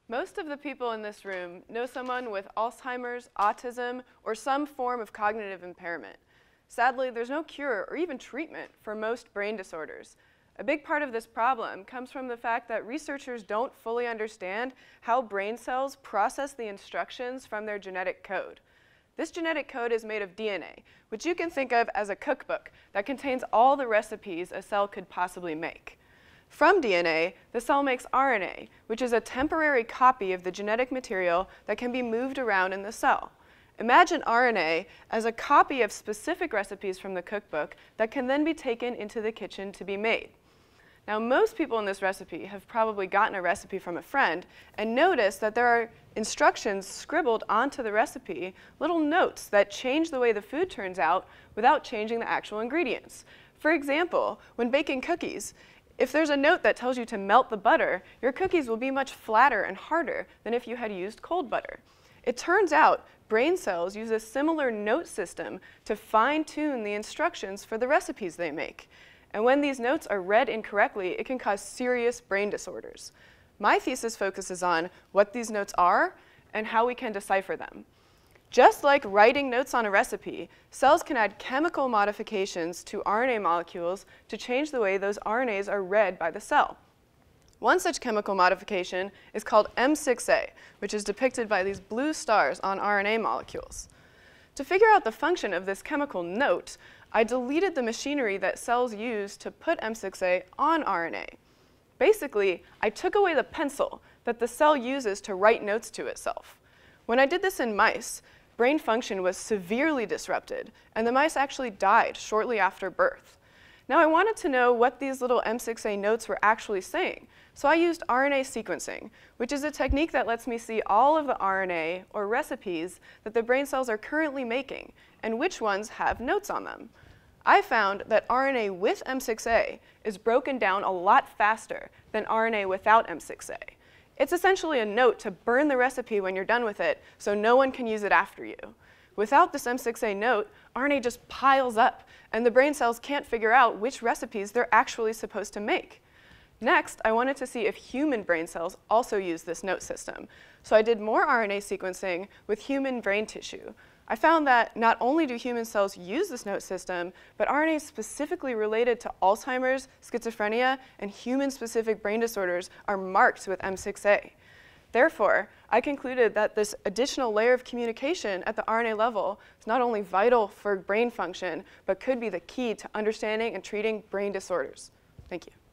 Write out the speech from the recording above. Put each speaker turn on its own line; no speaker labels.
Most of the people in this room know someone with Alzheimer's, autism, or some form of cognitive impairment. Sadly, there's no cure or even treatment for most brain disorders. A big part of this problem comes from the fact that researchers don't fully understand how brain cells process the instructions from their genetic code. This genetic code is made of DNA, which you can think of as a cookbook that contains all the recipes a cell could possibly make. From DNA, the cell makes RNA, which is a temporary copy of the genetic material that can be moved around in the cell. Imagine RNA as a copy of specific recipes from the cookbook that can then be taken into the kitchen to be made. Now, most people in this recipe have probably gotten a recipe from a friend and noticed that there are instructions scribbled onto the recipe, little notes that change the way the food turns out without changing the actual ingredients. For example, when baking cookies, if there's a note that tells you to melt the butter, your cookies will be much flatter and harder than if you had used cold butter. It turns out brain cells use a similar note system to fine-tune the instructions for the recipes they make. And when these notes are read incorrectly, it can cause serious brain disorders. My thesis focuses on what these notes are and how we can decipher them. Just like writing notes on a recipe, cells can add chemical modifications to RNA molecules to change the way those RNAs are read by the cell. One such chemical modification is called M6A, which is depicted by these blue stars on RNA molecules. To figure out the function of this chemical note, I deleted the machinery that cells use to put M6A on RNA. Basically, I took away the pencil that the cell uses to write notes to itself. When I did this in mice, brain function was severely disrupted, and the mice actually died shortly after birth. Now, I wanted to know what these little M6A notes were actually saying, so I used RNA sequencing, which is a technique that lets me see all of the RNA or recipes that the brain cells are currently making, and which ones have notes on them. I found that RNA with M6A is broken down a lot faster than RNA without M6A. It's essentially a note to burn the recipe when you're done with it, so no one can use it after you. Without this M6A note, RNA just piles up, and the brain cells can't figure out which recipes they're actually supposed to make. Next, I wanted to see if human brain cells also use this note system. So I did more RNA sequencing with human brain tissue. I found that not only do human cells use this note system, but RNAs specifically related to Alzheimer's, schizophrenia, and human-specific brain disorders are marked with M6A. Therefore, I concluded that this additional layer of communication at the RNA level is not only vital for brain function, but could be the key to understanding and treating brain disorders. Thank you.